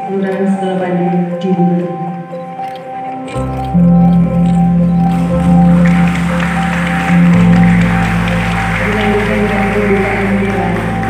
Kelurahan Setelapandi dibuka. Dilanjutkan dengan pembukaan acara.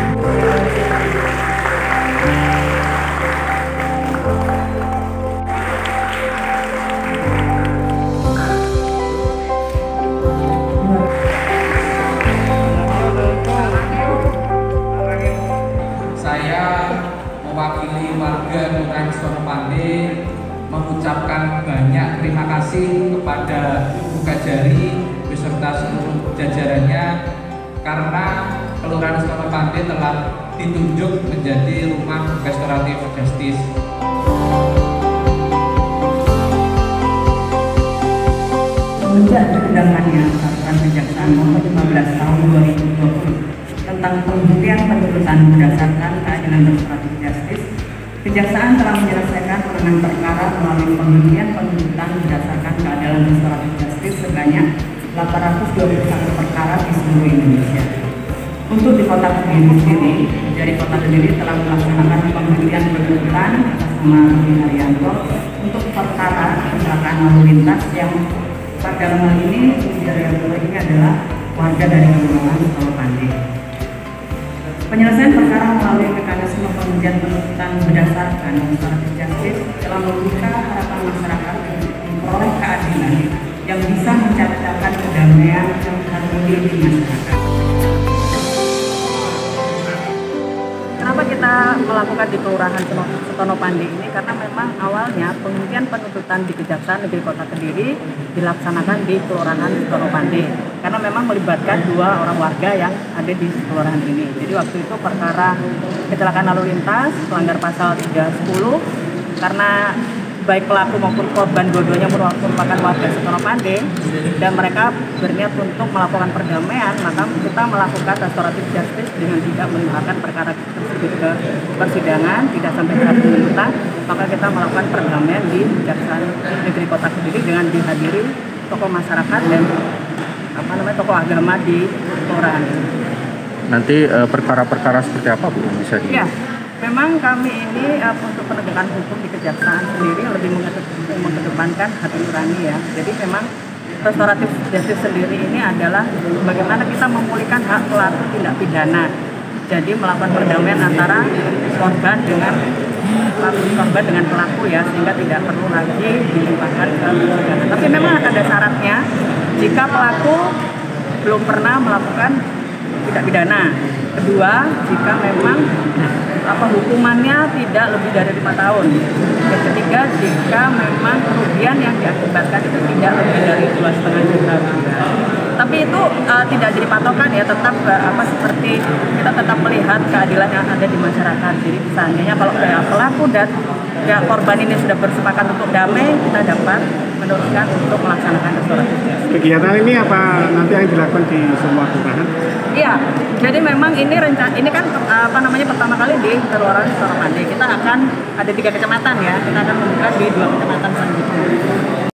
Saya mewakili warga Kelurahan Setonopandi mengucapkan banyak terima kasih kepada Ibu Kajari beserta seluruh jajarannya karena Kelurahan Setonopandi telah ditunjuk menjadi rumah restoratif justice. Semenjak dikendangkannya Peraturan Kejaksaan Nomor 15 Tahun 2020 tentang pembuktian penuntutan berdasarkan keadilan restoratif justice, Kejaksaan telah menyelesaikan penanganan perkara melalui pembuktian penuntutan berdasarkan keadilan restoratif justice sebanyak 821 perkara di seluruh Indonesia. Untuk di Kota Kediri sendiri, dari Kota Kediri telah melaksanakan pembuktian penuntutan atas nama Rudi Haryanto untuk perkara kecelakaan lalu lintas yang pada hal ini Rudi Haryanto ini adalah warga dari Kelurahan Setonopandi. Penyelesaian perkara melalui mekanisme pembuktian penuntutan berdasarkan restoratif justice telah membuka harapan masyarakat untuk memperoleh keadilan yang bisa menciptakan kedamaian dan harmoni di masyarakat. Kenapa kita melakukan di Kelurahan Setonopandi ini? Karena memang awalnya pembuktian penuntutan di Kejaksaan Negeri Kota Kediri dilaksanakan di Kelurahan Setonopandi karena memang melibatkan 2 orang warga yang ada di kelurahan ini. Jadi waktu itu perkara kecelakaan lalu lintas pelanggar pasal 310 karena baik pelaku maupun korban dua-duanya merupakan warga Setonopandi dan mereka berniat untuk melakukan perdamaian, maka kita melakukan restoratif justice dengan tidak melimpahkan perkara tersebut ke persidangan, tidak sampai ke penuntutan, maka kita melakukan perdamaian di Kejaksaan Negeri Kota Kediri dengan dihadiri tokoh masyarakat dan tokoh agama di kelurahan ini. Nanti perkara-perkara seperti apa Bu bisa di? Ya. Memang kami ini untuk penegakan hukum di Kejaksaan sendiri lebih mengedepankan hati nurani ya. Jadi memang restoratif justice sendiri ini adalah bagaimana kita memulihkan hak pelaku tindak pidana. Jadi melakukan perdamaian antara korban dengan pelaku ya, sehingga tidak perlu lagi dilimpahkan ke persidangan. Tapi memang ada syaratnya jika pelaku belum pernah melakukan tindak pidana. Kedua, jika memang hukumannya tidak lebih dari 5 tahun. Yang ketiga, jika memang kerugian yang diakibatkan itu tidak lebih dari 2,5 juta rupiah. Tapi itu tidak jadi patokan ya, tetap seperti kita tetap melihat keadilan yang ada di masyarakat. Jadi misalnya kalau pelaku dan korban ini sudah bersepakat untuk damai, kita dapat meneruskan untuk melaksanakan restoratif. Kegiatan ini apa nanti yang dilakukan di semua kelurahan? Iya, jadi memang ini kan pertama kali di Kelurahan Setonopandi. Kita akan ada 3 kecamatan ya, kita akan membuka di 2 kecamatan selanjutnya.